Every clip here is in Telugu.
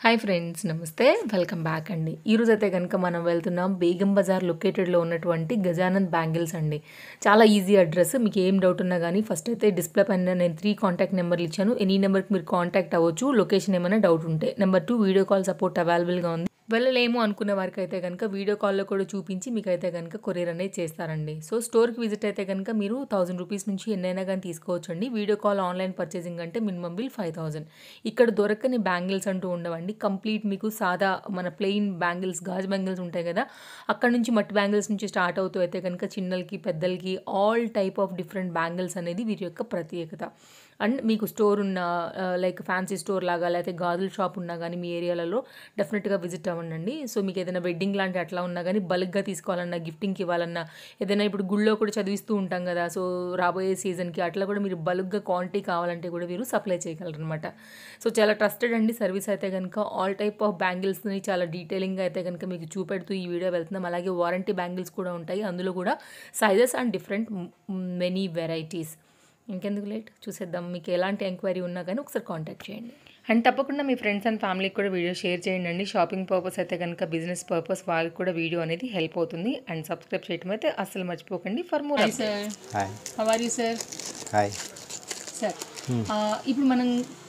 హాయ్ ఫ్రెండ్స్, నమస్తే. వెల్కమ్ బ్యాక్ అండి. ఈరోజు అయితే కనుక మనం వెళ్తున్నాం బేగం బజార్ లొకేటెడ్లో ఉన్నటువంటి గజానంద్ బ్యాంగిల్స్ అండి. చాలా ఈజీ అడ్రస్. మీకు ఏం డౌట్ ఉన్నా కానీ ఫస్ట్ అయితే డిస్ప్లే పైన నేను 3 కాంటాక్ట్ నెంబర్లు ఇచ్చాను. ఎనీ నెంబర్కి మీరు కాంటాక్ట్ అవ్వచ్చు లొకేషన్ ఏమైనా డౌట్ ఉంటే. నెంబర్ 2 వీడియో కాల్ సపోర్ట్ అవైలబుల్గా ఉంది. వెళ్ళలేము అనుకునే వారికి అయితే కనుక వీడియో కాల్లో కూడా చూపించి మీకైతే కనుక కొరియర్ అనేది చేస్తారండి. సో స్టోర్కి విజిట్ అయితే కనుక మీరు 1000 రూపీస్ నుంచి ఎన్నైనా కానీ తీసుకోవచ్చు అండి. వీడియో కాల్ ఆన్లైన్ పర్చేసింగ్ అంటే మినిమం బిల్ 5000. ఇక్కడ దొరకని బ్యాంగిల్స్ అంటూ ఉండవండి. కంప్లీట్ మీకు సాదా మన ప్లెయిన్ బ్యాంగిల్స్, గాజు బ్యాంగిల్స్ ఉంటాయి కదా, అక్కడ నుంచి మట్టి బ్యాంగిల్స్ నుంచి స్టార్ట్ అవుతూ అయితే కనుక చిన్నలకి పెద్దలకి all type of different bangles అనేది వీరి యొక్క ప్రత్యేకత. అండ్ మీకు స్టోర్ ఉన్న లైక్ ఫ్యాన్సీ స్టోర్ లాగా లేకపోతే గాజుల షాప్ ఉన్నా కానీ మీ ఏరియాలలో డెఫినెట్గా విజిట్ అవ్వండి. సో మీకు ఏదైనా వెడ్డింగ్ లాంటి అట్లా ఉన్నా కానీ బల్క్గా తీసుకోవాలన్నా, గిఫ్టింగ్కి ఇవ్వాలన్నా, ఏదైనా ఇప్పుడు గుళ్ళో కూడా చదివిస్తూ ఉంటాం కదా, సో రాబోయే సీజన్కి అట్లా కూడా మీరు బల్క్గా క్వాంటిటీ కావాలంటే కూడా మీరు సప్లై చేయగలరు అనమాట. సో చాలా ట్రస్టెడ్ అండి సర్వీస్ అయితే కనుక. ఆల్ టైప్ ఆఫ్ బ్యాంగిల్స్ని చాలా డీటెయిలింగ్గా అయితే కనుక మీకు చూపెడుతూ ఈ వీడియో వెళ్తున్నాం. అలాగే వారంటీ బ్యాంగిల్స్ కూడా ఉంటాయి, అందులో కూడా sizes and different many varieties. ఇంకెందుకు లేట్, చూసేద్దాం. మీకు ఎలాంటి ఎంక్వైరీ ఉన్నా కానీ ఒకసారి కాంటాక్ట్ చేయండి. అండ్ తప్పకుండా మీ ఫ్రెండ్స్ అండ్ ఫ్యామిలీకి కూడా వీడియో షేర్ చేయండి అండి. షాపింగ్ పర్పస్ అయితే కనుక, బిజినెస్ పర్పస్ వాళ్ళకి కూడా వీడియో అనేది హెల్ప్ అవుతుంది. అండ్ సబ్స్క్రైబ్ చేయడం అయితే అస్సలు మర్చిపోకండి. For more sir, how are you sir? Hi sir. ఇప్పుడు మనం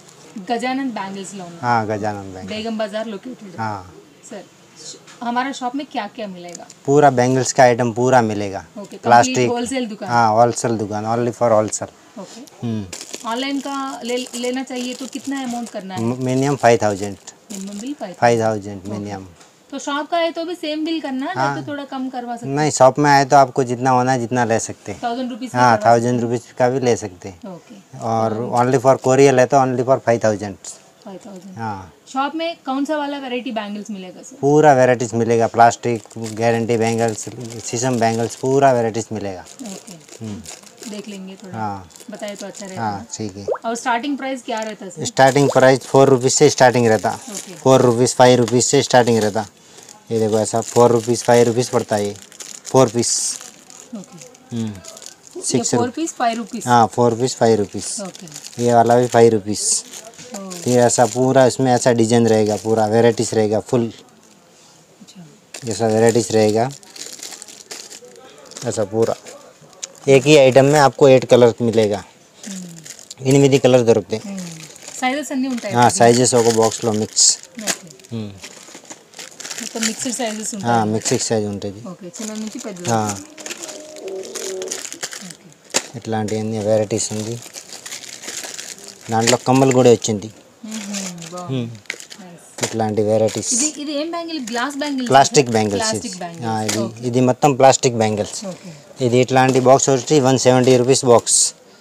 गजानंद बैंगल्स लो ना? हाँ, गजानंद बैंगल्स, बेगम बाजार लोकेटेड। हाँ सर, हमारा शॉप में क्या क्या मिलेगा? पूरा बैंगल्स का आइटम पूरा मिलेगा। ओके, प्लास्टिक होलसेल दुकान? हाँ, होलसेल दुकान, only for wholesale. Okay, online का लेना चाहिए तो कितना अमाउंट करना है? मिनिमम 5000। Minimum bill 5000 minimum. तो शॉप का है तो भी सेम बिल करना है? हाँ, तो थोड़ा कम करवा सकते? नहीं, शॉप में आए तो आपको जितना होना है जितना ले सकते हैं। 1000 रुपीज़? हाँ, 1000 रुपीज़ का भी ले सकते हैं। ओके, और ओनली फॉर कोरियर है तो ओनली फॉर 5000। हाँ, शॉप में कौन सा वाला वैरायटी बैंगल्स मिलेगा सर? पूरा वैराइटीज मिलेगा, प्लास्टिक, गारंटी बैंगल्स, शीशम बैंगल्स, पूरा वैराइटीज मिलेगा। ओके, देख लेंगे थोड़ा। हाँ, बताए तो अच्छा रहेगा। हाँ ठीक है। और स्टार्टिंग प्राइस क्या रहता है सर? स्टार्टिंग प्राइस 4 रुपीज़ से स्टार्टिंग रहता। 4 रुपीज़ 5 रुपीज़ से स्टार्टिंग रहता। ये देखो ऐसा 4 रुपीज़ 5 रुपीज़ पड़ता है ये 4 पीस। Okay, 6 4 piece 5 rupees. हाँ, 4 पीस 5 रुपीज़। ओके, ये वाला भी 5 रुपीज़। फिर ऐसा पूरा इसमें ऐसा डिजाइन रहेगा, पूरा वेराइटीज रहेगा फुल। जैसा वेराइटीज रहेगा ऐसा पूरा। एक ही आइटम में आपको 8 कलर मिलेगा। 8 కలర్ దొరుకుతాయి. సైజెస్ అన్నీ ఉంటాయి? సైజెస్ ఒక బాక్స్లో మిక్స్. మొత్తం మిక్స్డ్ సైజెస్ ఉంటాయి? మిక్స్డ్ సైజ్ ఉంటుంది. ఓకే, చిన్న నుంచి పెద్ద. ఇట్లాంటి అన్ని వెరైటీస్ ఉంది. దాంట్లో కమ్మలు కూడా వచ్చింది. ఇట్లాంటి వెరైటీస్. ఇది ఏం bangle? Glass bangle? Plastic bangles. ఇది మొత్తం ప్లాస్టిక్ బ్యాంగిల్స్. ఇది ఇట్లాంటి బాక్స్ వచ్చి 170 రూపీస్ బాక్స్.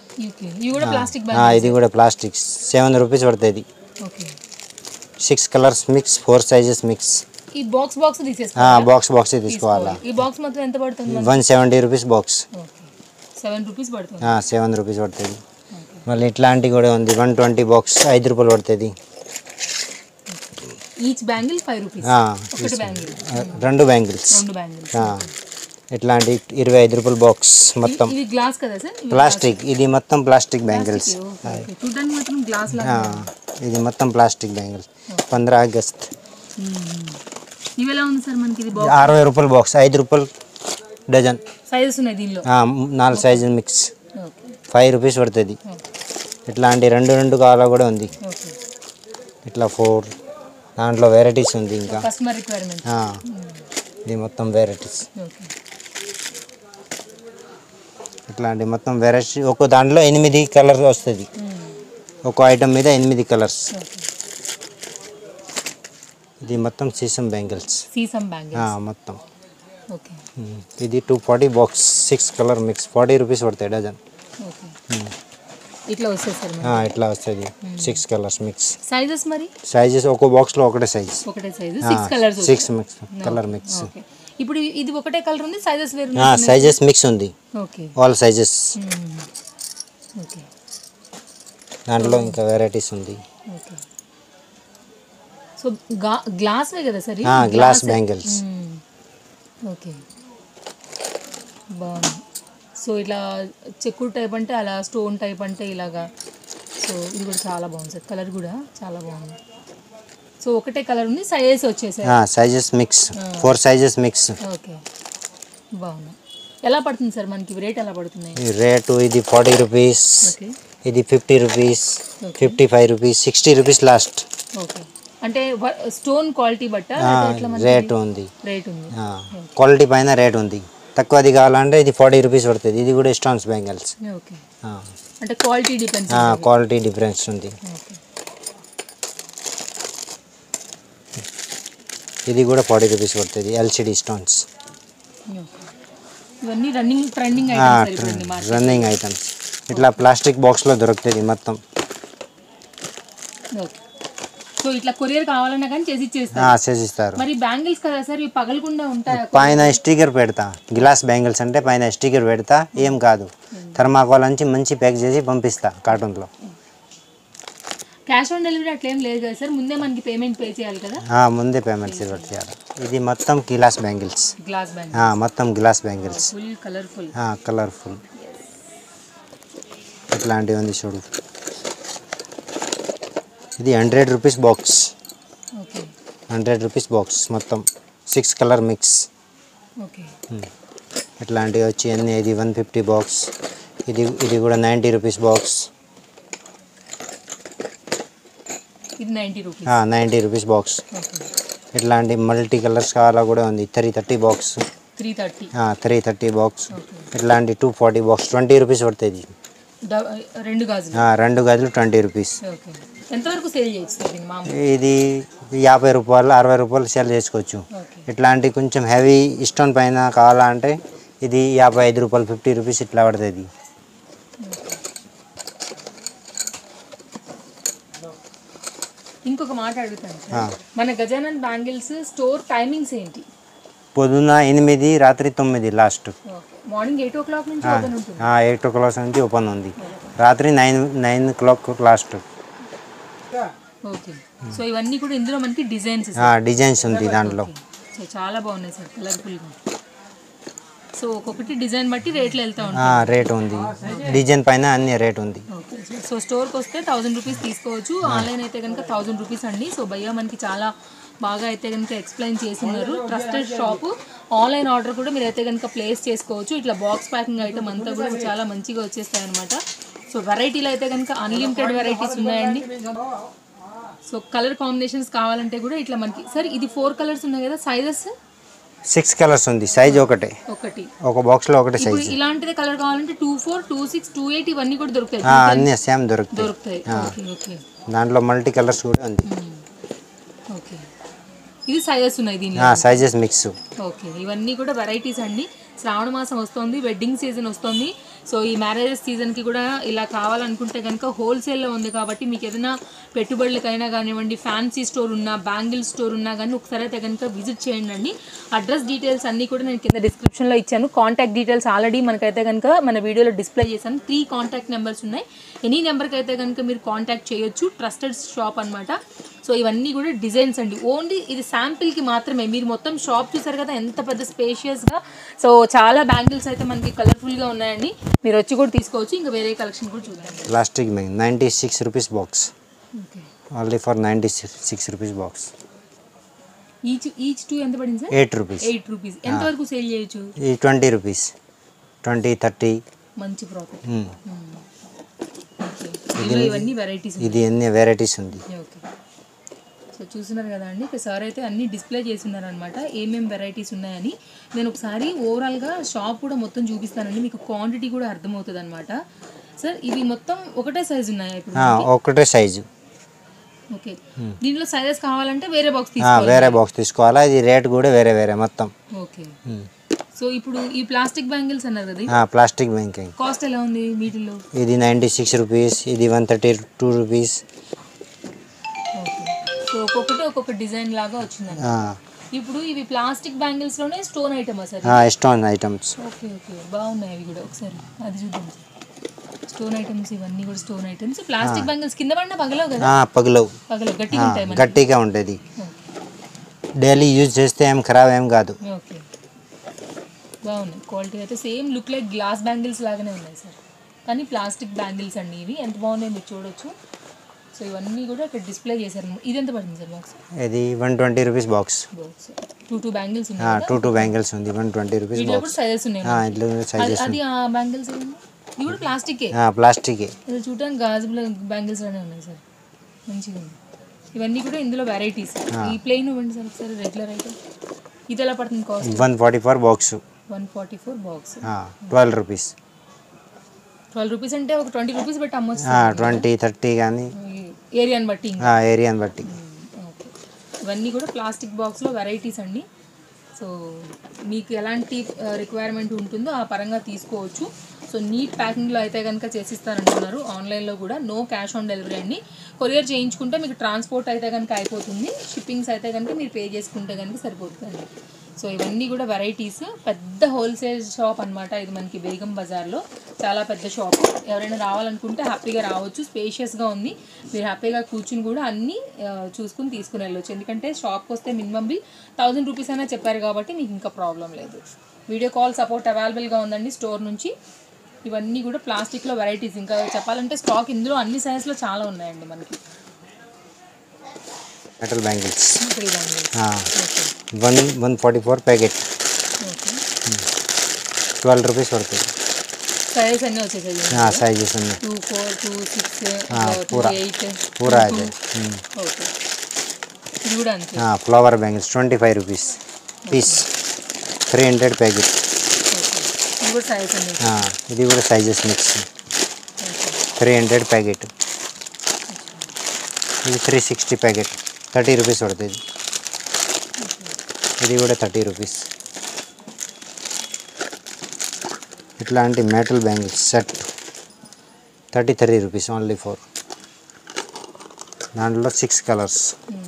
ఇది కూడా ప్లాస్టిక్ 7 రూపీస్ పడుతుంది. 6 కలర్స్ మిక్స్, 4 సైజెస్ మిక్స్. ఈ బాక్స్ బాక్స్ తీసుకోవాలా? ఈ బాక్స్ మొత్తం ఎంత పడుతుంది? 170 రూపీస్ బాక్స్. 7 రూపీస్ పడుతుంది. 7 రూపీస్ పడుతుంది. మళ్ళీ ఇట్లాంటి కూడా ఉంది 120 బాక్స్, 5 రూపాయలు పడుతుంది. Each bangle 5 rupees. రెండు బ్యాంగిల్స్. ఇట్లాంటి 25 రూపాయల బాక్స్ మొత్తం. ఇది గ్లాస్ కదా సార్? ప్లాస్టిక్. ఇది మొత్తం ప్లాస్టిక్ బ్యాంగిల్స్. ఇది మొత్తం ప్లాస్టిక్ బ్యాంగిల్స్. 15 ఆగస్ట్. ఇవి ఎలా ఉంది సార్ మనకి? 60 రూపాయల బాక్స్, 5 రూపాయలు డజన్. సైజెస్ ఉన్నాయి దీనిలో? 4 సైజులు మిక్స్. 5 రూపీస్ పడుతుంది. ఇట్లాంటి రెండు కావాలా కూడా ఉంది. ఇట్లా 4 దాంట్లో వెరైటీస్ ఉంది. ఇంకా కస్టమర్ రిక్వైర్మెంట్. ఇది మొత్తం వెరైటీస్. ఇట్లాంటి మొత్తం వెరైటీ. ఒక దాంట్లో 8 కలర్స్ వస్తుంది. ఒక ఐటమ్ మీద 8 కలర్స్. ఇది మొత్తం సీసం బ్యాంగిల్స్. మొత్తం. ఇది 240 బాక్స్, 6 కలర్ మిక్స్, 40 రూపీస్ పడతాయి డజన్. ఇట్లా వస్తుంది సార్? ఇట్లా వస్తుంది 6 కలర్స్ మిక్స్. సైజెస్ మరి? సైజెస్ ఒక బాక్స్లో ఒకటే సైజ్. 6 mix colour mix. ఇప్పుడు ఇది ఒకటే కలర్ ఉంది, సైజెస్ వేరు? సైజెస్ మిక్స్ ఉంది. All sizes. దాంట్లో ఇంకా వెరైటీస్ ఉంది. సో గ్లాస్ వే కదా సార్? Glass bangles. ఓకే, బాగుంది. సో ఇట్లా చెక్కుడు టైప్ అంటే అలా, స్టోన్ టైప్ అంటే ఇలాగా. సో ఇది కూడా చాలా బాగుంది సార్, కలర్ కూడా చాలా బాగుంది. సో ఒకటే కలర్ ఉంది, సైజెస్ వచ్చేసాయి. Sizes mix, 4 sizes mix. Okay, బాగుంది. ఎలా పడుతుంది సార్ మనకి రేట్? ఎలా పడుతుంది రేటు? ఇది 40 రూపీస్, ఇది 50 rupees, 55 rupees, 60 rupees last. Okay, అంటే స్టోన్ క్వాలిటీ బట్ట రేట్ ఉంది. క్వాలిటీ పైన రేట్ ఉంది. తక్కువది కావాలంటే ఇది 40 రూపీస్ పడుతుంది. ఇది కూడా స్టోన్స్ బ్యాంగిల్స్. అంటే క్వాలిటీ డిపెండ్స్. క్వాలిటీ డిఫరెన్స్ ఉంది. ఇది కూడా 40 రూపీస్ పడుతుంది. LCD stones. ఇవన్నీ రన్నింగ్ ట్రెండింగ్ రన్నింగ్ ఐటమ్స్. ఇట్లా ప్లాస్టిక్ బాక్స్లో దొరుకుతుంది మొత్తం. సో ఇట్లా కొరియర్ కావాలన్నా కానీ చేసిస్తారు. మరి బ్యాంగిల్స్ కదా సార్, ఇవి పగలకుండా ఉంటాయి. పైన స్టిక్కర్ పెడతా. గ్లాస్ బ్యాంగిల్స్ అంటే పైన స్టిక్కర్ పెడతా, ఏం కాదు. థర్మాకోల్ నుంచి మంచి ప్యాక్ చేసి పంపిస్తా కార్టూన్లో. క్యాష్ ఆన్ డెలివరీ అట్లా ఏం లేదు కదా సార్? ముందే మనకి పేమెంట్ పే చేయాలి కదా? ముందే పేమెంట్ చేయాలి. ఇది మొత్తం గ్లాస్ బ్యాంగిల్స్. మొత్తం గ్లాస్ బ్యాంగిల్స్, కలర్ఫుల్. ఇట్లాంటివి ఉంది చూడు. ఇది 100 రూపీస్ బాక్స్. 100 రూపీస్ బాక్స్ మొత్తం 6 కలర్ మిక్స్. ఇట్లాంటివి వచ్చి అన్నీ. ఇది 150 బాక్స్. ఇది కూడా 90 రూపీస్ బాక్స్. 90 rupees box. ఇట్లాంటి మల్టీ కలర్స్ కావాలా కూడా ఉంది. 330 బాక్స్. 330 బాక్స్. ఇట్లాంటి 240 బాక్స్. 20 రూపీస్ పడుతుంది. 2 గాజులు 20 రూపీస్. ఎంతవరకు సేల్ చేయొచ్చు? ఇది 50 రూపాయలు, 60 రూపాయలు సేల్ చేసుకోవచ్చు. ఇట్లాంటి కొంచెం హెవీ స్టోన్ పైన కావాలంటే ఇది 55 రూపాయలు, 50 రూపీస్ ఇట్లా పడుతుంది. ఇంకొక మాట అడుగుతాను, మన గజానన్ బ్యాంగిల్స్ స్టోర్ టైమింగ్స్ ఏంటి? పొద్దున్న 8, రాత్రి 9 లాస్ట్. మార్నింగ్ 8 o'clock నుంచి ఓపెన్ ఉంటుంది. 8 o'clock నుంచి ఓపెన్ ఉంది. రాత్రి 9 o'clock లాస్ట్. ఓకే, సో ఇవన్నీ కూడా ఇందులో మనకి డిజైన్స్ ఉంది దాంట్లో. సో చాలా బాగున్నాయి సార్, కలర్ఫుల్గా. సో ఒక్కొక్కటి డిజైన్ బట్టి రేట్లు వెళ్తా ఉంటాయి. రేట్ ఉంది, డిజైన్ పైన అన్ని రేట్ ఉంది. సో స్టోర్కి వస్తే 1000 రూపీస్ తీసుకోవచ్చు. ఆన్లైన్ అయితే కనుక 1000 రూపీస్ అండి. సో భయ్యా మనకి చాలా బాగా అయితే కనుక ఎక్స్ప్లెయిన్ చేస్తున్నారు. Trusted shop. ఆన్లైన్ ఆర్డర్ కూడా మీరు అయితే కనుక ప్లేస్ చేసుకోవచ్చు. ఇట్లా బాక్స్ ప్యాకింగ్ ఐటమ్ అంతా కూడా చాలా మంచిగా వచ్చేస్తాయి అనమాట. సో వెరైటీలు అయితే కనుక అన్లిమిటెడ్ వెరైటీస్ ఉన్నాయండి. సో కలర్ కాంబినేషన్స్ కావాలంటే కూడా ఇట్లా మనకి సార్ ఇది 4 కలర్స్ ఉన్నాయి కదా, సైజెస్ 6 కలర్స్ ఉంది. సైజ్ ఒకటి ఒక బాక్స్ లో ఒకటే సైజ్. ఇలాంటిదే కలర్ కావాలంటే 24, 26, 28 ఇవన్నీ కూడా దొరుకుతాయి. అన్ని సేమ్ దొరుకుతాయి. దాంట్లో మల్టీ కలర్స్ కూడా ఉంది. ఓకే, ఇది సైజెస్ ఉన్నాయి దీనిలో. Sizes mix. ఓకే, ఇవన్నీ కూడా వెరైటీస్ అండి. శ్రావణ మాసం వస్తుంది, వెడ్డింగ్ సీజన్ వస్తుంది. సో ఈ మ్యారేజెస్ సీజన్కి కూడా ఇలా కావాలనుకుంటే కనుక హోల్సేల్లో ఉంది కాబట్టి మీకు ఏదైనా పెట్టుబడులకైనా కానివ్వండి, ఫ్యాన్సీ స్టోర్ ఉన్నా, బ్యాంగిల్ స్టోర్ ఉన్నా కానీ ఒకసారి అయితే కనుక విజిట్ చేయండి. అడ్రస్ డీటెయిల్స్ అన్నీ కూడా నేను కింద డిస్క్రిప్షన్లో ఇచ్చాను. కాంటాక్ట్ డీటెయిల్స్ ఆల్రెడీ మనకైతే కనుక మన వీడియోలో డిస్ప్లే చేశాను. 3 కాంటాక్ట్ నెంబర్స్ ఉన్నాయి. ఎనీ నెంబర్కి అయితే కనుక మీరు కాంటాక్ట్ చేయొచ్చు. ట్రస్టెడ్ షాప్ అనమాట. సో ఇవన్నీ కూడా డిజైన్స్ అండి. ఓన్లీ ఇది శాంపిల్కి మాత్రమే. మీరు మొత్తం షాప్ చూసారు కదా ఎంత పెద్ద స్పేషియస్గా. సో చాలా బ్యాంగిల్స్ అయితే మనకి కలర్ఫుల్గా ఉన్నాయండి. మీరు వచ్చి కూడా తీసుకోవచ్చు. ఇంకా వేరే కలెక్షన్ కూడా చూద్దాం. Plastic 96 rupees box. Only for 96 rupees box. Each 2 ఎంత పడింది సార్? 8 రూపీస్. 8 రూపీస్. ఎంతవరకు సేల్ చేయొచ్చు? 20 రూపీస్, 20, 30. మంచి ప్రాఫిట్. ఇవన్నీ వెరైటీస్. ఇది అన్ని వెరైటీస్ ఉంది. ఓకే, సో చూస్తున్నారు కదా అండి. సార్ అయితే అన్ని డిస్ప్లే చేస్తున్నారు అనమాట, ఏమేమి వెరైటీస్ ఉన్నాయని. నేను ఒకసారి ఓవరాల్గా షాప్ కూడా మొత్తం చూపిస్తానండి, మీకు క్వాంటిటీ కూడా అర్థమవుతుంది అనమాట. సార్ ఇవి మొత్తం ఒకటే సైజు ఉన్నాయా ఇప్పుడు? ఒకటే సైజు. ఓకే, దీంట్లో సైజెస్ కావాలంటే వేరే బాక్స్ తీసుకోవాలా. ఇది రేట్ కూడా వేరే మొత్తం. ఓకే, సో ఇప్పుడు ఈ ప్లాస్టిక్ బ్యాంగిల్స్ అన్నారు కదా, ప్లాస్టిక్ బ్యాంగిల్ కాస్ట్ ఎలా ఉంది వీటిల్లో? ఇది 96 రూపీస్, ఇది 132 రూపీస్. సో ఒక్కొక్కటి ఒక్కొక్క డిజైన్ లాగా వచ్చిందండి. ఇప్పుడు ఇవి ప్లాస్టిక్ బ్యాంగిల్స్ లోనే stone items sir? Stone items. Okay, బాగున్నాయి అవి కూడా. ఒకసారి అది చూద్దాం. స్టోన్ ఐటమ్స్, ఇవన్నీ కూడా స్టోన్ ఐటమ్స్. ప్లాస్టిక్ బ్యాంగిల్స్ కింద పడినా పగలవు కదా? పగలవు, గట్టిగా ఉంటుంది. డైలీ యూజ్ చేస్తే ఏం ఖరాబ్ ఏం కాదు. ఓకే, బాగున్నాయి. క్వాలిటీ అయితే same look like glass bangles లాగానే ఉన్నాయి సార్, కానీ ప్లాస్టిక్ బ్యాంగిల్స్ అండి ఇవి. ఎంత బాగున్నాయి మీరు చూడొచ్చు. సో ఇవన్నీ కూడా ఇక్కడ డిస్ప్లే చేశారు. ఇది ఎంత పడుతుంది సార్ బాక్స్? ఇది 120 రూపీస్ బాక్స్. బాక్స్ 2 బ్యాంగిల్స్ ఉన్నాయి. 2 బ్యాంగిల్స్ ఉంది 120 రూపీస్ వీటిలో బాక్స్. సైజెస్ ఉన్నాయి. ఇందులో సైజెస్ అది ఆ బ్యాంగిల్స్ ఇది కూడా ప్లాస్టికే. ప్లాస్టికే. ఇది చూడడానికి గాజు బ్యాంగిల్స్ లానే ఉన్నాయి సార్, మంచిగా ఉంది. ఇవన్నీ కూడా ఇందులో వెరైటీస్. ఈ ప్లెయిన్ ఇవ్వండి సార్ ఒకసారి, రెగ్యులర్ ఐటమ్. ఇది ఎలా పడుతుంది cost? 144 box. 144 box. 12 rupees. 12 rupees అంటే ఒక 20 రూపీస్ పెట్టి అమ్మొచ్చు. 20, 30 కానీ ఏరియాని బట్టి. ఏరియాని బట్టి. ఓకే. ఇవన్నీ కూడా ప్లాస్టిక్ బాక్స్లో వెరైటీస్ అండి. సో మీకు ఎలాంటి రిక్వైర్మెంట్ ఉంటుందో ఆ పరంగా తీసుకోవచ్చు. సో నీట్ ప్యాకింగ్లో అయితే కనుక చేసిస్తారంటున్నారు. ఆన్లైన్లో కూడా నో క్యాష్ ఆన్ డెలివరీ అండి. కొరియర్ చేయించుకుంటే మీకు ట్రాన్స్పోర్ట్ అయితే కనుక అయిపోతుంది. షిప్పింగ్స్ అయితే కనుక మీరు పే చేసుకుంటే కనుక సరిపోతుంది. సో ఇవన్నీ కూడా వెరైటీస్. పెద్ద హోల్సేల్ షాప్ అనమాట ఇది మనకి బేగం బజార్లో. చాలా పెద్ద షాప్. ఎవరైనా రావాలనుకుంటే హ్యాపీగా రావచ్చు. స్పేషియస్గా ఉంది. మీరు హ్యాపీగా కూర్చుని కూడా అన్నీ చూసుకుని తీసుకుని వెళ్ళవచ్చు. ఎందుకంటే షాప్కి వస్తే మినిమం బిల్ 1000 రూపీస్ అయినా చెప్పారు కాబట్టి మీకు ఇంకా ప్రాబ్లం లేదు. వీడియో కాల్ సపోర్ట్ అవైలబుల్గా ఉందండి స్టోర్ నుంచి. ఇవన్నీ కూడా ప్లాస్టిక్లో వెరైటీస్. ఇంకా చెప్పాలంటే స్టాక్ ఇందులో అన్ని సైజెస్లో చాలా ఉన్నాయండి మనకి. Metal bangles 144 packet. 12 రూపీస్ పడుతుంది. సైజెస్ అన్నీ వచ్చేసాయి. సైజెస్ అన్నీ 2, 4, 2, 6, పూరా 8 పూరా అదే. ఓకే. ఇది కూడా అంతే. Flower bangles 25 rupees piece. 300 packet. ఇది కూడా సైజ్ అండి. ఇది కూడా సైజెస్ మిక్స్. 300 ప్యాకెట్. ఇది 360 ప్యాకెట్ 30 రూపీస్ పడుతుంది. ఇది కూడా 30 రూపీస్. ఇట్లాంటి metal bangles set 33 rupees only for. దాంట్లో 6 కలర్స్.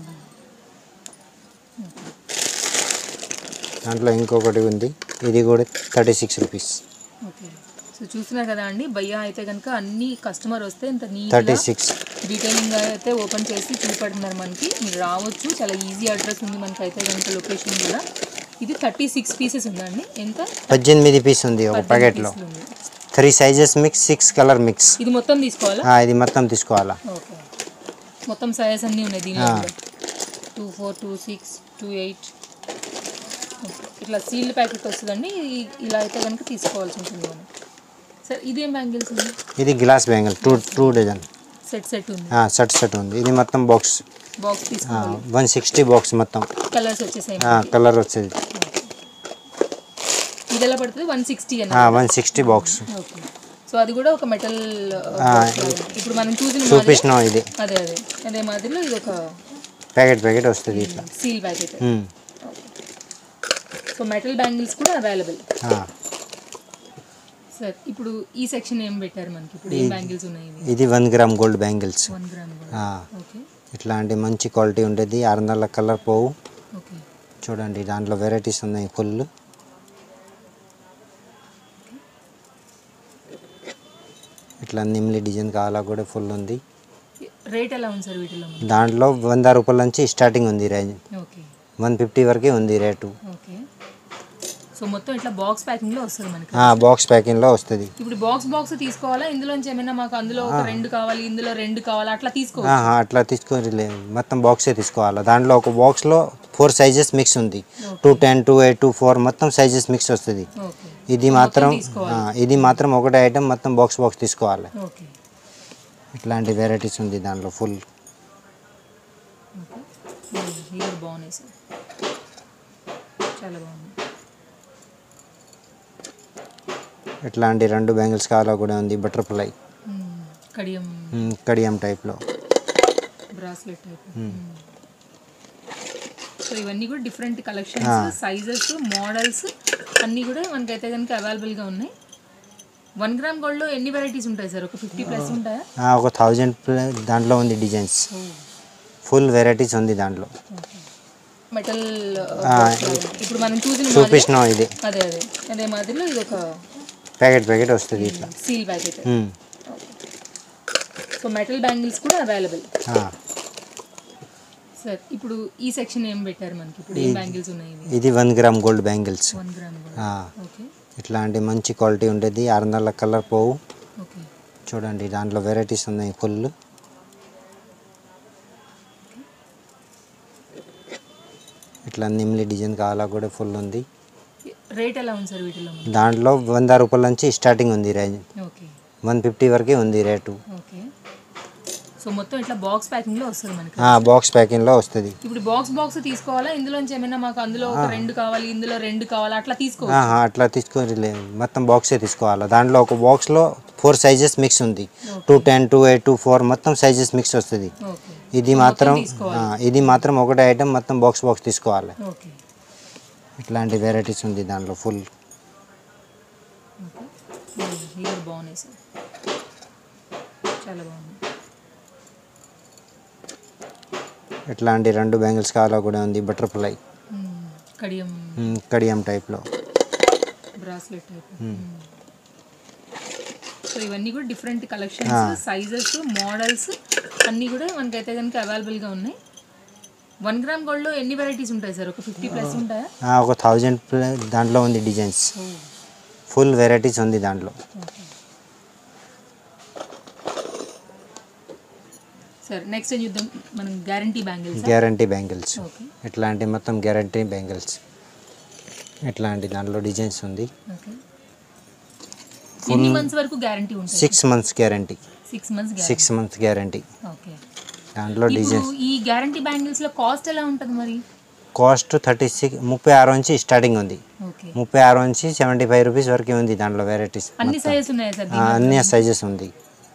దాంట్లో ఇంకొకటి ఉంది, ఇది కూడా 36 రూపీస్. ఓకే. సో చూస్తున్నారు కదా అండి, భయ్యా అయితే కనుక అన్ని కస్టమర్ వస్తే ఇంత నీట్ 36 డీటెయిలింగ్గా అయితే ఓపెన్ చేసి చూపెడుతున్నారు మనకి. మీరు రావచ్చు, చాలా ఈజీ అడ్రస్ ఉంది మనకి అయితే కనుక లొకేషన్ కూడా. ఇది 36 పీసెస్ ఉందండి. ఎంత? 18 పీస్ ఉంది ఒక ప్యాకెట్లో. 3 సైజెస్ మిక్స్, 6 కలర్ మిక్స్. ఇది మొత్తం తీసుకోవాలా? ఇది మొత్తం తీసుకోవాలా. ఓకే. మొత్తం సైజెస్ అన్నీ ఉన్నాయి దీనిలో. 2, 4, 2, 6, 2, 8 ఇట్లా సీల్డ్ ప్యాకెట్ వస్తుందండి. ఇలా అయితే కనుక తీసుకోవాల్సి ఉంటుంది మనం. సార్ ఇదేం బ్యాంగిల్స్ ఉంది? ఇది గ్లాస్ బ్యాంగిల్ 2 డజన్ సెట్ ఉంది. సెట్ ఉంది. ఇది మొత్తం బాక్స్ తీసుకోవాలి. 160 బాక్స్ మొత్తం. కలర్స్ వచ్చేసాయి. కలర్ వచ్చేది. ఇది ఎలా పడుతుంది? 160 అన్న. 160 బాక్స్. ఓకే. సో అది కూడా ఒక మెటల్. ఇప్పుడు మనం చూపించినాం ఇది. అదే మాదిరిలో ఇది ఒక ప్యాకెట్ వస్తుంది ఇట్లా seal packet. So metal bangles కూడా అవైలబుల్. సార్ ఇప్పుడు ఈ సెక్షన్ ఏం పెట్టారు మనకి? ఇప్పుడు ఏం బ్యాంగిల్స్ ఉన్నాయి? ఇది 1 gram gold bangles. 1 gram gold. Okay. ఇట్లాంటి మంచి క్వాలిటీ ఉంటుంది. 600 కలర్ పోవు. ఓకే. చూడండి దాంట్లో వెరైటీస్ ఉన్నాయి ఫుల్. ఇట్లా నిమ్లి డిజైన్ కావాలా కూడా ఫుల్ ఉంది. రేట్ ఎలా ఉంది సార్ వీటిలో? దాంట్లో 100 రూపాయల నుంచి స్టార్టింగ్ ఉంది రేంజ్. ఓకే. 150 వరకే ఉంది రేటు. ఓకే. సో మొత్తం ఇట్లా బాక్స్ ప్యాకింగ్లో వస్తుంది మనకి. బాక్స్ ప్యాకింగ్లో వస్తుంది. ఇప్పుడు బాక్స్ తీసుకోవాలా? ఇందులోంచి ఏమైనా మాకు అందులో ఒక 2 కావాలి, ఇందులో 2 కావాలి, అట్లా తీసుకోవాలి? అట్లా తీసుకోలేదు, మొత్తం బాక్సే తీసుకోవాలా. దాంట్లో ఒక బాక్స్లో 4 సైజెస్ మిక్స్ ఉంది. 2, 10, 2, 8, 2, 4 మొత్తం సైజెస్ మిక్స్ వస్తుంది. ఇది మాత్రం ఒకటే ఐటమ్ మొత్తం బాక్స్ తీసుకోవాలి. ఇట్లాంటి వెరైటీస్ ఉంది దాంట్లో ఫుల్. బాగున్నాయి సార్, చాలా బాగుంది. ఇట్లాంటి 2 బ్యాంగిల్స్ కావాలా కూడా ఉంది. బటర్ఫ్లై కడియం టైప్లో బ్రాస్లెట్ టైప్. సో ఇవన్నీ కూడా డిఫరెంట్ కలెక్షన్స్, సైజెస్, మోడల్స్ అన్నీ కూడా మనకైతే కనుక అవైలబుల్గా ఉన్నాయి. 1 గ్రామ్ గోల్డ్లో ఎన్ని వెరైటీస్ ఉంటాయి సార్? ఒక 50+ ఉంటాయా? ఒక 1000 దాంట్లో ఉంది డిజైన్స్. ఫుల్ వెరైటీస్ ఉంది దాంట్లో. మెటల్ ఇప్పుడు మనం చూపించినాం ఇది. అదే మాదిరిలో ఇది ఒక ప్యాకెట్ వస్తుంది ఇట్లా seal packet. So metal bangles కూడా అవైలబుల్. సార్ ఇప్పుడు ఈ సెక్షన్ ఏం పెట్టారు మనకి? ఇప్పుడు ఏం బ్యాంగిల్స్ ఉన్నాయి? ఇది 1 gram gold bangles. 1 gram gold. Okay. ఇట్లాంటి మంచి క్వాలిటీ ఉంటుంది. 600 కలర్ పోవు. చూడండి దాంట్లో వెరైటీస్ ఉన్నాయి ఫుల్. ఇట్లా నిమ్లి డిజైన్ కావాలా కూడా ఫుల్ ఉంది. రేట్ ఎలా ఉంది సార్ వీటిలో? దాంట్లో 100 రూపాయల నుంచి స్టార్టింగ్ ఉంది రేంజ్. ఓకే. 150 వరకే ఉంది రేటు. ఓకే. సో మొత్తం ఇట్లా బాక్స్ ప్యాకింగ్లో వస్తుంది మనకి. బాక్స్ ప్యాకింగ్లో వస్తుంది. ఇప్పుడు బాక్స్ తీసుకోవాలా? ఇందులోంచి ఏమైనా మాకు అందులో ఒక 2 కావాలి, ఇందులో 2 కావాలా, అట్లా తీసుకోవాలి? అట్లా తీసుకోలేదు, మొత్తం బాక్సే తీసుకోవాలి. దాంట్లో ఒక బాక్స్లో 4 సైజెస్ మిక్స్ ఉంది. 210, 2.8, 2.4 మొత్తం సైజెస్ మిక్స్ వస్తుంది. ఇది మాత్రం ఒకటే ఐటమ్ మొత్తం బాక్స్ తీసుకోవాలి. ఇట్లాంటి వెరైటీస్ ఉంది దాంట్లో ఫుల్. బాగున్నాయి సార్, చాలా బాగుంది. ఇట్లాంటి 2 బ్యాంగిల్స్ కావాలా కూడా ఉంది. బటర్ఫ్లై కడియం టైప్లో బ్రాస్లెట్ టైప్. సో ఇవన్నీ కూడా డిఫరెంట్ కలెక్షన్స్, సైజెస్, మోడల్స్ అన్నీ కూడా మనకైతే కనుక అవైలబుల్గా ఉన్నాయి. 1 గ్రామ్ గోల్డ్లో ఎన్ని వెరైటీస్ ఉంటాయి సార్? ఒక 50 ప్లస్ ఉంటాయా? ఒక 1000 దాంట్లో ఉంది డిజైన్స్. ఫుల్ వెరైటీస్ ఉంది దాంట్లో. సార్ నెక్స్ట్ ఏం చూద్దాం మనం? Guarantee bangles. ఇట్లాంటి మొత్తం గ్యారంటీ బ్యాంగిల్స్. ఇట్లాంటి దాంట్లో డిజైన్స్ ఉంది. ఎన్ని మంత్స్ వరకు గ్యారంటీ ఉంటుంది? 6 months guarantee. 6 months guarantee. Okay. దాంట్లో డిజైన్స్. ఈ గ్యారంటీ బ్యాంగిల్స్ లో కాస్ట్ ఎలా ఉంటుంది మరి? కాస్ట్ 36 నుంచి స్టార్టింగ్ ఉంది. 36 నుంచి 75 రూపీస్ వరకు ఉంది దాంట్లో వెరైటీస్. అన్ని సైజెస్ ఉన్నాయా సార్? అన్ని సైజెస్ ఉంది.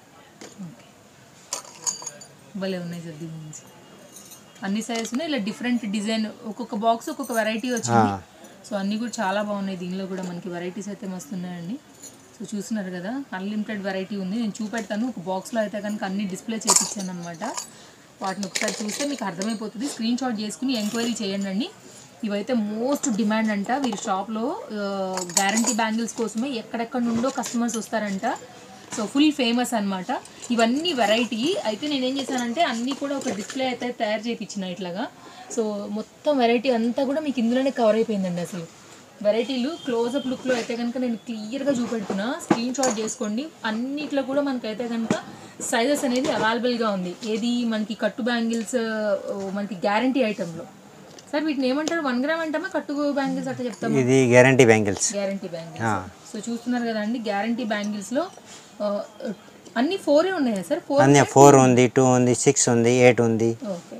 భలే ఉన్నాయి సార్ డిజైన్స్, అన్ని సైజెస్ ఉన్నాయి. ఇలా డిఫరెంట్ డిజైన్, ఒక్కొక్క బాక్స్ ఒక్కొక్క వెరైటీ వచ్చింది. సో అన్నీ కూడా చాలా బాగున్నాయి. దీనిలో కూడా మనకి వెరైటీస్ అయితే మస్తు ఉన్నాయండి. సో చూస్తున్నారు కదా, అన్లిమిటెడ్ వెరైటీ ఉంది. నేను చూపెడతాను. ఒక బాక్స్లో అయితే కనుక అన్ని డిస్ప్లే చేయించాను అనమాట. వాటిని ఒకసారి చూస్తే మీకు అర్థమైపోతుంది. స్క్రీన్ షాట్ చేసుకుని ఎంక్వైరీ చేయండి అండి. ఇవైతే మోస్ట్ డిమాండ్ అంట వీరి షాప్లో. గ్యారంటీ బ్యాంగిల్స్ కోసమే ఎక్కడెక్కడ నుండో కస్టమర్స్ వస్తారంట. సో ఫుల్ ఫేమస్ అనమాట. ఇవన్నీ వెరైటీ అయితే నేనేం చేశానంటే అన్నీ కూడా ఒక డిస్ప్లే అయితే తయారు చేయించిన ఇట్లాగా. సో మొత్తం వెరైటీ అంతా కూడా మీకు ఇందులోనే కవర్ అయిపోయిందండి. అసలు వెరైటీలు క్లోజప్ లుక్లో అయితే కనుక నేను క్లియర్గా చూపెడుతున్నా. స్క్రీన్ షాట్ చేసుకోండి. అన్నిట్లో కూడా మనకైతే కనుక సైజెస్ అనేది అవైలబుల్గా ఉంది. ఏది మనకి కట్టు బ్యాంగిల్స్ మనకి గ్యారంటీ ఐటెంలో. సార్ వీటిని ఏమంటారు? 1 గ్రామ్ అంటామా, కట్టు బ్యాంగిల్స్ అట్లా చెప్తాము? ఇది గ్యారంటీ బ్యాంగిల్స్. సో చూస్తున్నారు కదా అండి, గ్యారంటీ బ్యాంగిల్స్లో అన్ని 4 ఉన్నాయా సార్? 4 ఉంది, 2 ఉంది, 6 ఉంది, 8 ఉంది. ఓకే.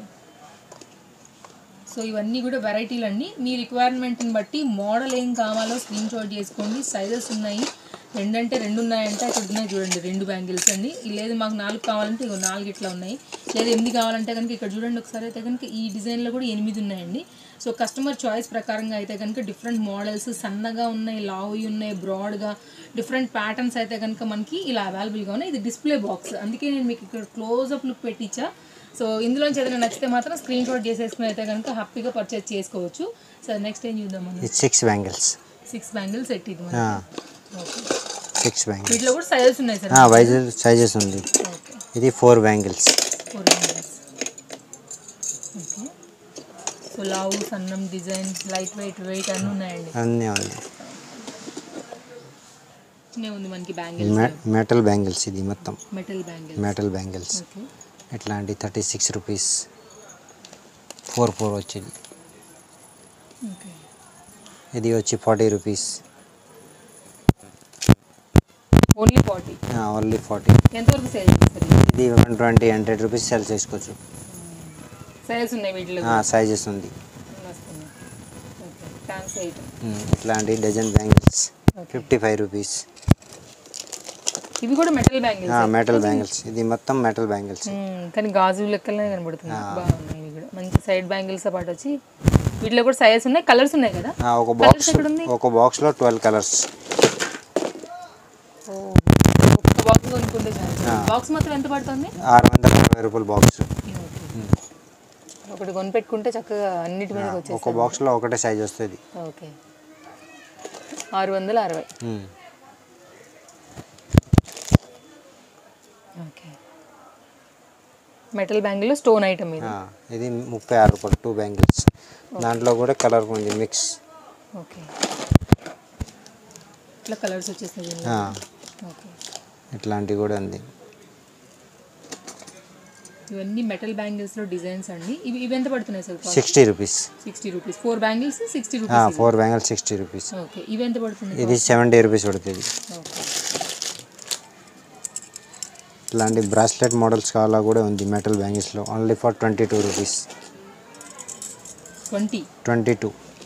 సో ఇవన్నీ కూడా వెరైటీలు అండి. మీ రిక్వైర్మెంట్ని బట్టి మోడల్ ఏం కావాలో స్క్రీన్ షాట్ చేసుకోండి. సైజెస్ ఉన్నాయి. 2 అంటే 2 ఉన్నాయంటే ఇక్కడ ఉన్నాయి చూడండి, 2 బ్యాంగిల్స్ అండి. లేదు మాకు 4 కావాలంటే 4 ఇట్లా ఉన్నాయి. లేదా 8 కావాలంటే కనుక ఇక్కడ చూడండి ఒకసారి. అయితే కనుక ఈ డిజైన్లో కూడా 8 ఉన్నాయండి. సో కస్టమర్ చాయిస్ ప్రకారంగా అయితే కనుక డిఫరెంట్ మోడల్స్, సన్నగా ఉన్నాయి, లావువి ఉన్నాయి, బ్రాడ్గా డిఫరెంట్ ప్యాటర్న్స్ అయితే కనుక మనకి ఇలా అవైలబుల్గా ఉన్నాయి. ఇది డిస్ప్లే బాక్స్, అందుకే నేను మీకు ఇక్కడ క్లోజ్అప్ లుక్ పెట్టించా. సో ఇందులోంచి ఏదైనా నచ్చితే మాత్రం స్క్రీన్ షాట్ చేసేసుకుని అయితే కనుక హ్యాపీగా పర్చేస్ చేసుకోవచ్చు. సో నెక్స్ట్ ఏం చూద్దాం మనం? 6 బ్యాంగిల్స్. 6 బ్యాంగిల్స్ సెట్ ఇది. 6 బ్యాంగిల్స్. వీటిలో కూడా సైజెస్ ఉన్నాయి సార్? సైజెస్ ఉంది. ఇది 4 బ్యాంగిల్స్. 4 బ్యాంగిల్స్. ఓకే. సో లావు, సన్నం, డిజైన్, లైట్ వెయిట్ అన్నీ ఉన్నాయండి. అన్నీ ఉంది. ఉంది మనకి బ్యాంగిల్స్. Metal bangles. ఇది మొత్తం మెటల్ బ్యాంగిల్స్. ఇట్లాంటి 36 రూపీస్. 4 వచ్చింది. ఇది వచ్చి 40 రూపీస్. ఓన్లీ 40. ఎంతవరకు సేల్ చేస్తారు? ఇది 120, 100 రూపీస్ సేల్ చేసుకోవచ్చు. సైజెస్ ఉన్నాయి వీటిలో? సైజెస్ ఉంది. ఇట్లాంటి డజన్ బ్యాంగిల్స్ 55 రూపీస్. ఇవి కూడా మెటల్ బ్యాంగిల్స్. ఇది మొత్తం మెటల్ బ్యాంగిల్స్, కానీ గాజు లెక్కలనే కనబడుతుంది. బాగున్నాయి ఇవి కూడా. మంచి సైడ్ బ్యాంగిల్స్ పాటు వచ్చి వీటిలో కూడా సైజెస్ ఉన్నాయి, కలర్స్ ఉన్నాయి కదా. ఒక బాక్స్లో 12 కలర్స్. ఒక బాక్స్ కొనుక్కుంటే బాక్స్ మొత్తం ఎంత పడుతుంది? 660 రూపాయలు బాక్స్. ఒకటి కొనిపెట్టుకుంటే చక్కగా అన్నిటి మీద వచ్చేసి ఒక బాక్స్లో ఒకటే సైజ్ వస్తుంది. Okay. 660. Okay. Metal bangle stone item ఇది. ఇది 36 రూపాయలు 2 బ్యాంగిల్స్. దాంట్లో కూడా కలర్ ఉంది మిక్స్. ఓకే. ఇట్లా కలర్స్ వచ్చేస్తాయి. ఓకే. ఇట్లాంటివి కూడా ఉంది. ఇవన్నీ మెటల్ బ్యాంగిల్స్లో డిజైన్స్ అండి. ఇవి ఎంత పడుతున్నాయి sir? 60 rupees. 60 rupees. 4 bangles 60 rupees. 4 bangles 60 rupees. Okay, ఇవి ఎంత పడుతుంది? ఇది 70 రూపీస్ పడుతుంది. ఓకే, ఇలాంటి బ్రాస్లెట్ మోడల్స్ కావాలా కూడా ఉంది మెటల్ బ్యాంగిల్స్లో. Only for 22 rupees. 22.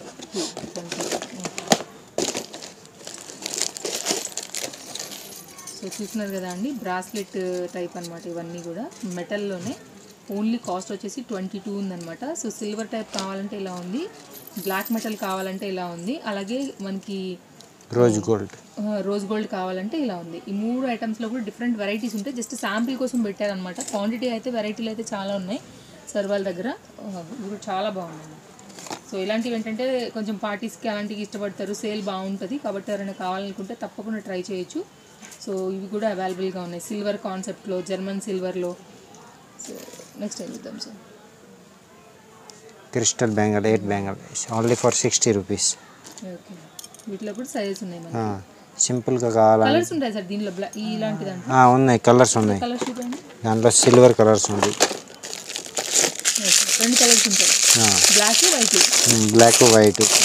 సో చూస్తున్నారు కదా అండి, బ్రాస్లెట్ టైప్ అనమాట. ఇవన్నీ కూడా మెటల్లోనే. ఓన్లీ కాస్ట్ వచ్చేసి 22 ఉందన్నమాట. సో సిల్వర్ టైప్ కావాలంటే ఇలా ఉంది, బ్లాక్ మెటల్ కావాలంటే ఇలా ఉంది, అలాగే మనకి రోజ్ గోల్డ్ కావాలంటే ఇలా ఉంది. ఈ 3 ఐటమ్స్లో కూడా డిఫరెంట్ వెరైటీస్ ఉంటాయి. జస్ట్ శాంపిల్ కోసం పెట్టారనమాట. క్వాంటిటీ అయితే వెరైటీలు అయితే చాలా ఉన్నాయి సార్ వాళ్ళ దగ్గర. ఇవి కూడా చాలా బాగున్నాయి. సో ఇలాంటివి ఏంటంటే కొంచెం పార్టీస్కి అలాంటివి ఇష్టపడతారు, సేల్ బాగుంటుంది కాబట్టి ఎవరైనా కావాలనుకుంటే తప్పకుండా ట్రై చేయొచ్చు. సో ఇవి కూడా అవైలబుల్గా ఉన్నాయి సిల్వర్ కాన్సెప్ట్లో, జర్మన్ సిల్వర్లో. సో నెక్స్ట్ ఏం చూద్దాం sir? Crystal bangle 8 bangle only for 60 rupees. Okay, వీటిలో కూడా సైజెస్ ఉన్నాయి మనకి. సింపుల్గా కావాలా? కలర్స్ ఉంటాయి సార్ దీనిలో? ఇలాంటి దాంట్లో ఉన్నాయి, కలర్స్ ఉన్నాయి. కలర్స్ చూడండి. దాంట్లో సిల్వర్ కలర్స్ ఉంది. ఓకే, 2 కలర్స్ ఉంటాయి, black white. Black white. Okay,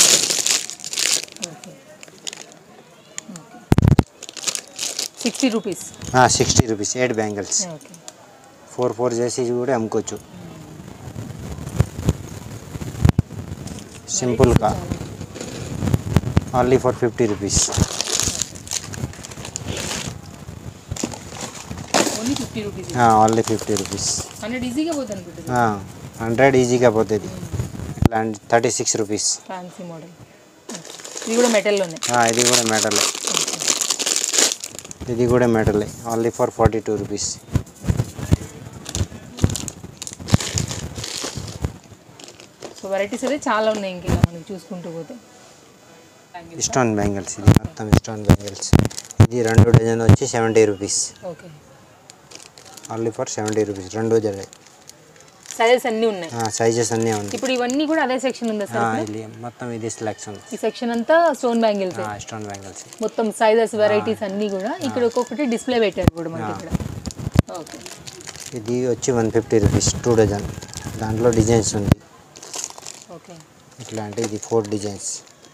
60 rupees. 60 rupees 8 bangles. Okay, 4 చేసి కూడా అమ్ముకోవచ్చు సింపుల్గా. Only for 50 rupees. Only 50 rupees. Only 50 rupees. 100 ఈజీగా పోతుంది అనుకుంటుంది. 100 ఈజీగా పోతుంది. ఇలాంటి 36 రూపీస్. Fancy model. ఇది కూడా మెటల్లోనే. ఇది కూడా మెటలే. ఇది కూడా మెటలే. Only for 42 rupees. So varieties అయితే చాలా ఉన్నాయి ఇంకా మనం చూసుకుంటూ పోతే. Stone bangles. ఇది మొత్తం స్టోన్ బ్యాంగిల్స్. ఇది 2 డజన్ వచ్చి 70 rupees. Okay, only for 70 rupees. 2 dozen. Sizes అన్నీ ఉన్నాయి. సైజెస్ అన్నీ ఉన్నాయి. ఇప్పుడు ఇవన్నీ కూడా అదే సెక్షన్ ఉందా సార్? ఇది మొత్తం ఇది సెలెక్షన్. ఈ సెక్షన్ అంతా స్టోన్ బ్యాంగిల్స్. స్టోన్ బ్యాంగిల్స్ మొత్తం సైజెస్ వెరైటీస్ అన్నీ కూడా ఇక్కడ ఒక్కొక్కటి డిస్ప్లే పెట్టారు కూడా మనకి ఇక్కడ. ఓకే, ఇది వచ్చి 150 రూపీస్ 2 డజన్. దాంట్లో డిజైన్స్ ఉంది. ఓకే, ఇట్లాంటి ఇది 4 డిజైన్స్.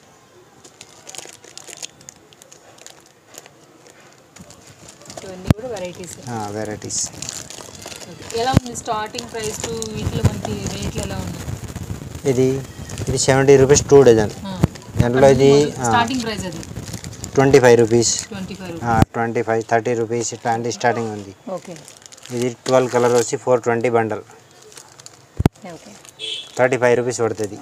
ఇవన్నీ కూడా వెరైటీస్. ఎలా ఉంది స్టార్టింగ్ ప్రైస్ టు వీటిలో మనకి రేట్లు ఎలా ఉన్నాయి? ఇది 70 రూపీస్ 2 డజన్. దాంట్లో ఇది స్టార్టింగ్ ప్రైస్ అది 25 రూపీస్, 25, 30 రూపీస్ ఇట్లాంటి స్టార్టింగ్ ఉంది. ఓకే, ఇది 12 కలర్ వచ్చి 420 బండల్. ఓకే, 35 రూపీస్ పడుతుంది.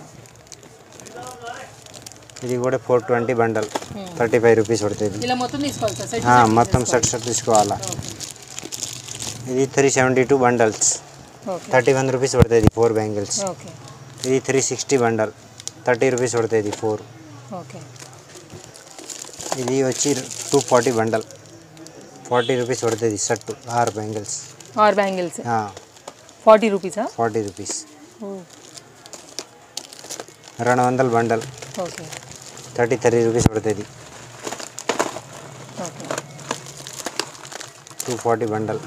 ఇది కూడా 420 బండల్ 35 రూపీస్ పడుతుంది. ఇలా మొత్తం తీసుకోవాలి సార్? మొత్తం సెట్ తీసుకోవాలా. ఇది 372 బండల్స్ 31 రూపీస్ పడుతుంది 4 బ్యాంగిల్స్. ఓకే, ఇది 360 బండల్ 30 రూపీస్ పడుతుంది 4. ఓకే, ఇది వచ్చి 240 బండల్ 40 రూపీస్ పడుతుంది సెట్ 6 బ్యాంగిల్స్. 6 బ్యాంగిల్స్ 40 రూపీసా? 40 రూపీస్. 200 బండల్ ఓకే, 33 రూపీస్ పడుతుంది. Okay, 240 bundle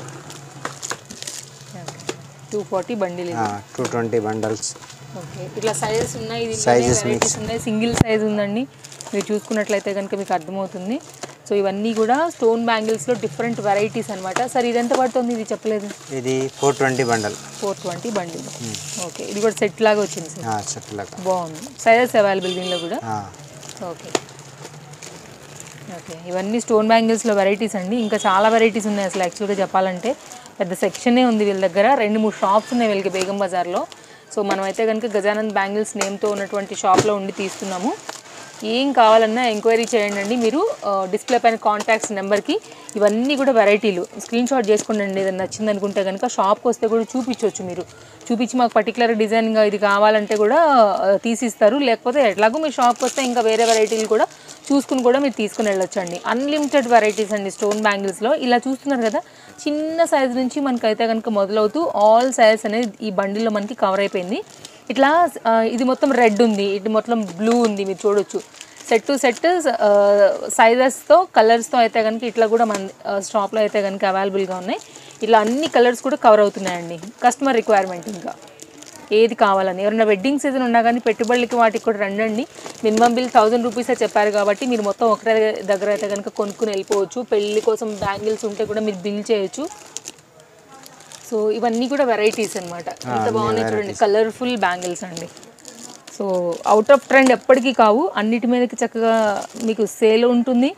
240 bundle. 220 bundles. Okay, ఇట్లా సైజెస్ ఉన్నాయి, సైజెస్ వెరైటీస్ ఉన్నాయి. సింగిల్ సైజ్ ఉందండి, మీరు చూసుకున్నట్లయితే కనుక మీకు అర్థమవుతుంది. సో ఇవన్నీ కూడా స్టోన్ బ్యాంగిల్స్లో డిఫరెంట్ వెరైటీస్ అనమాట. సార్ ఇది ఎంత పడుతుంది? ఇది చెప్పలేదు. ఇది 420 బండల్. 420 బండిల్. ఓకే, ఇది కూడా సెట్ లాగా వచ్చింది సార్. సెట్ లాగా బాగుంది. సైజెస్ అవైలబుల్ దీనిలో కూడా. ఓకే, ఓకే, ఇవన్నీ స్టోన్ బ్యాంగిల్స్లో వెరైటీస్ అండి. ఇంకా చాలా వెరైటీస్ ఉన్నాయి అసలు యాక్చువల్గా చెప్పాలంటే. పెద్ద సెక్షనే ఉంది వీళ్ళ దగ్గర. 2-3 షాప్స్ ఉన్నాయి వీళ్ళకి బేగం బజార్లో. సో మనమైతే కనుక గజానంద్ బ్యాంగిల్స్ నేమ్తో ఉన్నటువంటి షాప్లో ఉండి తీస్తున్నాము. ఏం కావాలన్నా ఎంక్వైరీ చేయండి అండి మీరు. డిస్ప్లే పైన కాంటాక్ట్స్ నెంబర్కి ఇవన్నీ కూడా వెరైటీలు స్క్రీన్ షాట్ చేసుకోండి అండి. ఏదైనా నచ్చింది అనుకుంటే కనుక షాప్కి వస్తే కూడా చూపించవచ్చు. మీరు చూపించి మాకు పర్టికులర్ డిజైన్గా ఇది కావాలంటే కూడా తీసిస్తారు. లేకపోతే ఎట్లాగో మీ షాప్కి వస్తే ఇంకా వేరే వెరైటీలు కూడా చూసుకుని కూడా మీరు తీసుకుని వెళ్ళొచ్చండి. అన్లిమిటెడ్ వెరైటీస్ అండి స్టోన్ బ్యాంగిల్స్లో. ఇలా చూస్తున్నారు కదా, చిన్న సైజ్ నుంచి మనకైతే కనుక మొదలవుతూ ఆల్ సైజ్ అనేది ఈ బండిల్లో మనకి కవర్ అయిపోయింది. ఇట్లా ఇది మొత్తం రెడ్ ఉంది, ఇది మొత్తం బ్లూ ఉంది, మీరు చూడొచ్చు. సెట్ టు సెట్ సైజెస్తో కలర్స్తో అయితే కనుక ఇట్లా కూడా మన షాప్లో అయితే కనుక అవైలబుల్గా ఉన్నాయి. ఇలా అన్ని కలర్స్ కూడా కవర్ అవుతున్నాయండి. కస్టమర్ రిక్వైర్మెంట్ ఇంకా ఏది కావాలని. ఎవరైనా వెడ్డింగ్ సీజన్ ఉన్నా కానీ పెట్టుబడులకి వాటికి కూడా రండి. మినిమం బిల్ 1000 రూపీసే చెప్పారు కాబట్టి మీరు మొత్తం ఒకటే దగ్గర అయితే కనుక కొనుక్కుని వెళ్ళిపోవచ్చు. పెళ్ళి కోసం బ్యాంగిల్స్ ఉంటే కూడా మీరు బిల్ చేయొచ్చు. సో ఇవన్నీ కూడా వెరైటీస్ అనమాట. ఎంత బాగున్నాయి చూడండి, కలర్ఫుల్ బ్యాంగిల్స్ అండి. సో అవుట్ ఆఫ్ ట్రెండ్ ఎప్పటికీ కావు, అన్నిటి మీదకి చక్కగా మీకు సేల్ ఉంటుంది.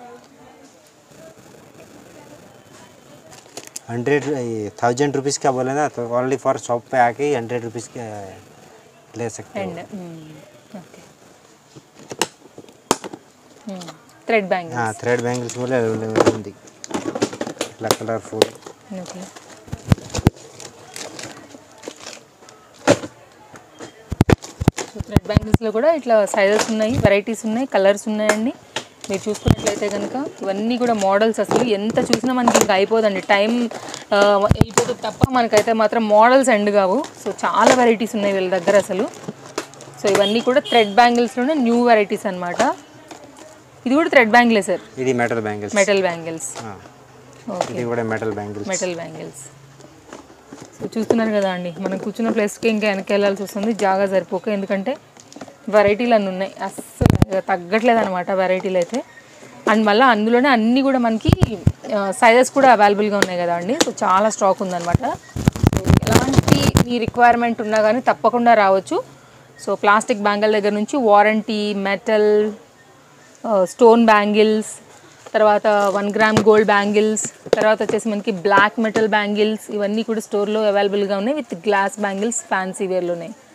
1000 रुपीज़ का बोले ना तो ओनली फॉर शॉप पे आके 100 रुपीज़ के ले सकते हो. Okay thread bangles. Thread bangles కూడా అవైలబుల్ ఉంది, ఇట్లా కలర్ఫుల్. ఓకే సో థ్రెడ్ బ్యాంగిల్స్లో కూడా ఇట్లా సైజెస్ ఉన్నాయి, వెరైటీస్ ఉన్నాయి, కలర్స్ ఉన్నాయండి. మీరు చూసుకున్నట్లయితే కనుక ఇవన్నీ కూడా మోడల్స్ అసలు ఎంత చూసినా మనకి ఇంకా అయిపోదండి, టైం వెళ్ళిపోతుంది తప్ప మనకైతే మాత్రం మోడల్స్ ఎండ్ కావు. సో చాలా వెరైటీస్ ఉన్నాయి వీళ్ళ దగ్గర అసలు. సో ఇవన్నీ కూడా థ్రెడ్ బ్యాంగిల్స్లోనే న్యూ వెరైటీస్ అనమాట. ఇది కూడా థ్రెడ్ బ్యాంగిలే సార్? ఇది metal bangles. Metal bangles. Okay ఇది కూడా metal bangles. Metal bangles. So చూస్తున్నారు కదా అండి, మనం కూర్చున్న ప్లేస్కి ఇంకా వెనక్కి వెళ్ళాల్సి వస్తుంది జాగా సరిపోక, ఎందుకంటే వెరైటీలు అన్నీ ఉన్నాయి, అస్సలు తగ్గట్లేదు అనమాట వెరైటీలు అయితే. అండ్ మళ్ళీ అందులోనే అన్నీ కూడా మనకి సైజెస్ కూడా అవైలబుల్గా ఉన్నాయి కదా అండి. సో చాలా స్టాక్ ఉందన్నమాట. సో ఎలాంటి మీ రిక్వైర్మెంట్ ఉన్నా కానీ తప్పకుండా రావచ్చు. సో ప్లాస్టిక్ బ్యాంగిల్ దగ్గర నుంచి వారంటీ, మెటల్, స్టోన్ బ్యాంగిల్స్, తర్వాత 1 గ్రామ్ గోల్డ్ బ్యాంగిల్స్, తర్వాత వచ్చేసి మనకి బ్లాక్ మెటల్ బ్యాంగిల్స్, ఇవన్నీ కూడా స్టోర్లో అవైలబుల్గా ఉన్నాయి విత్ గ్లాస్ బ్యాంగిల్స్ ఫ్యాన్సీ వేర్లో ఉన్నాయి.